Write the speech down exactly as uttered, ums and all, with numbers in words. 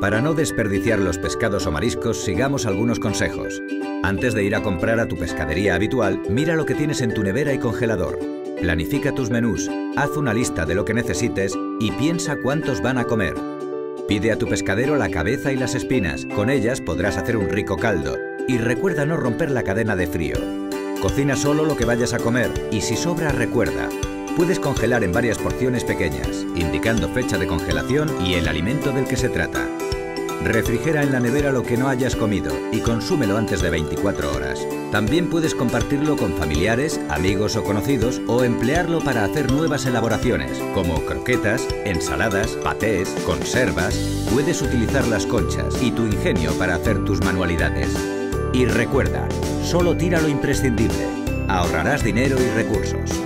Para no desperdiciar los pescados o mariscos, sigamos algunos consejos. Antes de ir a comprar a tu pescadería habitual, mira lo que tienes en tu nevera y congelador. Planifica tus menús, haz una lista de lo que necesites y piensa cuántos van a comer. Pide a tu pescadero la cabeza y las espinas, con ellas podrás hacer un rico caldo. Y recuerda no romper la cadena de frío. Cocina solo lo que vayas a comer y si sobra, recuerda. Puedes congelar en varias porciones pequeñas, indicando fecha de congelación y el alimento del que se trata. Refrigera en la nevera lo que no hayas comido y consúmelo antes de veinticuatro horas. También puedes compartirlo con familiares, amigos o conocidos o emplearlo para hacer nuevas elaboraciones, como croquetas, ensaladas, patés, conservas. Puedes utilizar las conchas y tu ingenio para hacer tus manualidades. Y recuerda, solo tira lo imprescindible. Ahorrarás dinero y recursos.